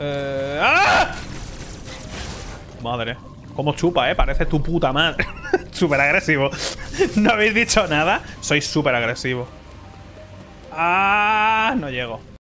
¡Ah! Madre. Cómo chupa, parece tu puta madre. Súper agresivo. No habéis dicho nada. Soy súper agresivo. ¡Ah! No llego.